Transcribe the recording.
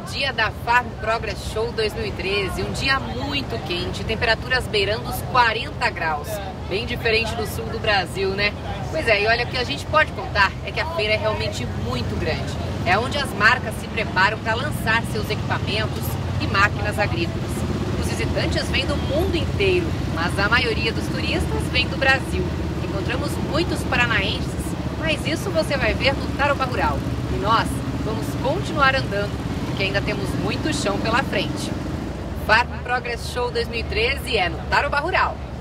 dia da Farm Progress Show 2013, um dia muito quente, temperaturas beirando os 40 graus, bem diferente do sul do Brasil, né? Pois é, e olha, o que a gente pode contar é que a feira é realmente muito grande. É onde as marcas se preparam para lançar seus equipamentos e máquinas agrícolas. Os visitantes vêm do mundo inteiro, mas a maioria dos turistas vem do Brasil. Encontramos muitos paranaenses, mas isso você vai ver no Tarobá Rural. E nós vamos continuar andando, porque ainda temos muito chão pela frente. Farm Progress Show 2013 é no Tarobá Rural.